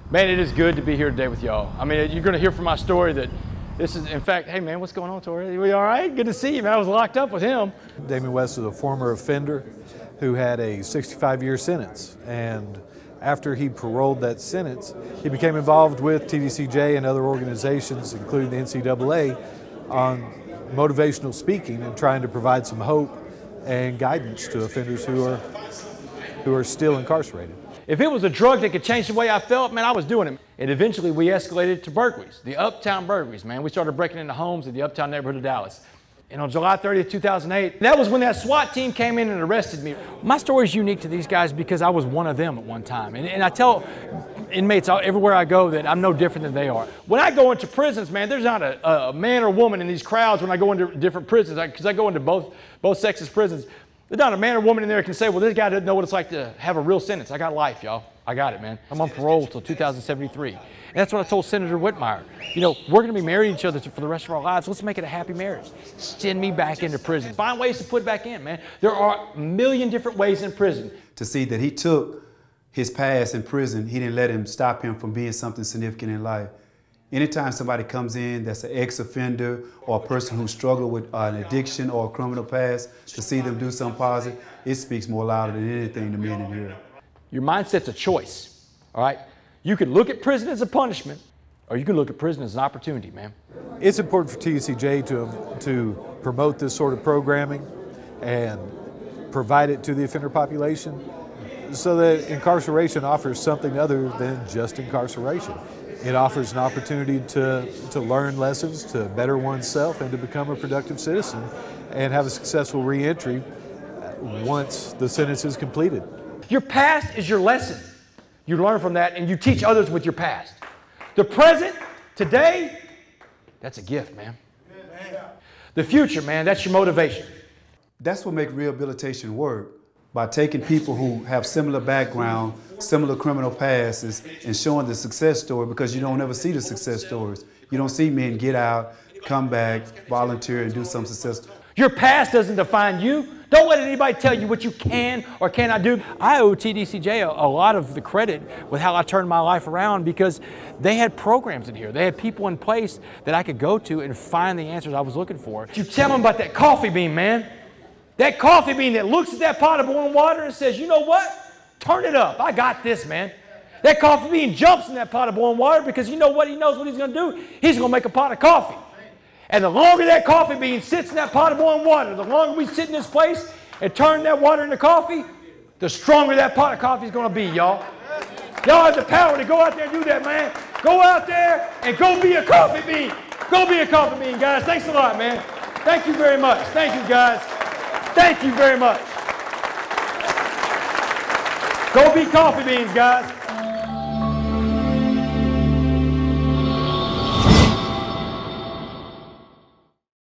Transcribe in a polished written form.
Man, it is good to be here today with y'all. I mean, you're going to hear from my story that this is, in fact, hey man, what's going on, Tori? We all right? Good to see you, man. I was locked up with him. Damon West is a former offender who had a 65-year sentence. And after he paroled that sentence, he became involved with TDCJ and other organizations, including the NCAA, on motivational speaking and trying to provide some hope and guidance to offenders who are still incarcerated. If it was a drug that could change the way I felt, man, I was doing it. And eventually we escalated to burglaries, the uptown burglaries, man. We started breaking into homes in the uptown neighborhood of Dallas. And on July 30th, 2008, that was when that SWAT team came in and arrested me. My story is unique to these guys because I was one of them at one time. And I tell inmates everywhere I go that I'm no different than they are. When I go into prisons, man, there's not a man or woman in these crowds when I go into different prisons, because I go into both sexes prisons. There's not a man or woman in there that can say, well, this guy doesn't know what it's like to have a real sentence. I got life, y'all. I got it, man. I'm on parole until 2073. And that's what I told Senator Whitmire. You know, we're going to be married to each other for the rest of our lives. Let's make it a happy marriage. Send me back into prison. Find ways to put back in, man. There are a million different ways in prison. To see that he took his past in prison, he didn't let him stop him from being something significant in life. Anytime somebody comes in that's an ex-offender or a person who struggled with an addiction or a criminal past, to see them do something positive, it speaks more louder than anything to me in here. Your mindset's a choice, all right? You can look at prison as a punishment, or you can look at prison as an opportunity, man. It's important for TDCJ to promote this sort of programming and provide it to the offender population so that incarceration offers something other than just incarceration. It offers an opportunity to learn lessons, to better oneself, and to become a productive citizen and have a successful reentry once the sentence is completed. Your past is your lesson. You learn from that and you teach others with your past. The present, today, that's a gift, man. The future, man, that's your motivation. That's what makes rehabilitation work. By taking people who have similar background, similar criminal pasts, and showing the success story, because you don't ever see the success stories. You don't see men get out, come back, volunteer, and do some success. Your past doesn't define you. Don't let anybody tell you what you can or cannot do. I owe TDCJ a lot of the credit with how I turned my life around, because they had programs in here. They had people in place that I could go to and find the answers I was looking for. You tell them about that coffee bean, man. That coffee bean that looks at that pot of boiling water and says, you know what? Turn it up. I got this, man. That coffee bean jumps in that pot of boiling water because you know what? He knows what he's going to do. He's going to make a pot of coffee. And the longer that coffee bean sits in that pot of boiling water, the longer we sit in this place and turn that water into coffee, the stronger that pot of coffee is going to be, y'all. Y'all have the power to go out there and do that, man. Go out there and go be a coffee bean. Go be a coffee bean, guys. Thanks a lot, man. Thank you very much. Thank you, guys. Thank you very much. Go be coffee beans, guys.